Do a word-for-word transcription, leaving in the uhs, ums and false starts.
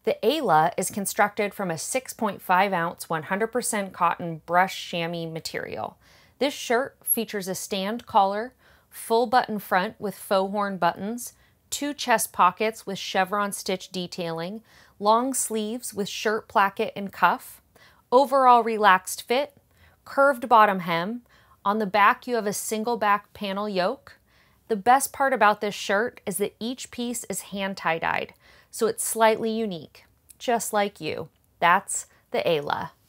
The Ayla is constructed from a six point five ounce one hundred percent cotton brush chamois material. This shirt features a stand collar, full button front with faux horn buttons, two chest pockets with chevron stitch detailing, long sleeves with shirt placket and cuff, overall relaxed fit, curved bottom hem. On the back you have a single back panel yoke. The best part about this shirt is that each piece is hand tie-dyed, so it's slightly unique, just like you. That's the Ayla.